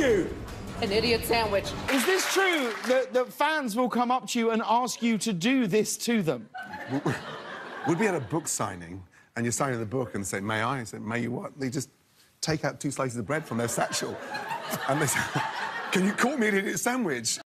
you? An idiot sandwich. Is this true that fans will come up to you and ask you to do this to them? We'd be at a book signing, and you're signing the book and say, may I? I say, may you what? They just take out 2 slices of bread from their satchel. And they say, can you call me an idiot sandwich?